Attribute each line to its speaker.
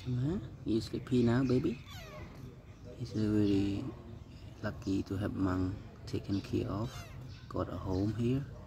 Speaker 1: Come on, you sleepy now, baby? He's very lucky to have Mang taken care of. Got a home here.